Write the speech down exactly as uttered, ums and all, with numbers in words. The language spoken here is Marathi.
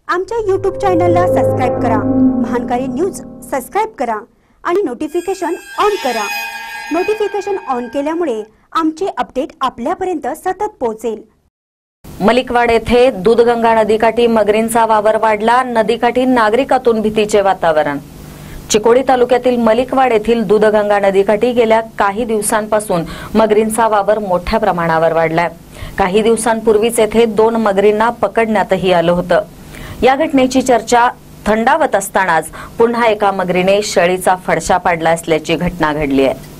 आमच्या यूट्यूब चॅनलला सबस्क्राइब करा, महानकारी न्यूज सबस्क्राइब करा आणि नोटिफिकेशन ऑन करा। नोटिफिकेशन ऑन केल्यामुळे आमचे अपडेट आपल्यापर्यंत सतत पोहोचेल। मलिकवाड येथे दूधगंगा नदीकाठी मगरींचा वावर वाढला, नदीकाठी नागरिकातून भीतीचे वातावरण। चिकोडी तालुक्यातील मलिकवाड येथील दूधगंगा नदीकाठी गेल्या काही दिवसांपासून मगरींचा वावर मोठ्या प्रमाणावर वाढलाय। काही दिवसांपूर्वीच येथे दोन मगरींना पकडण्यातही आलं होतं। या घटनेची चर्चा थंडावत असतानाच पुन्हा एका मगरीने शेळीचा फडशा पाडला असल्याची घटना घडली आहे।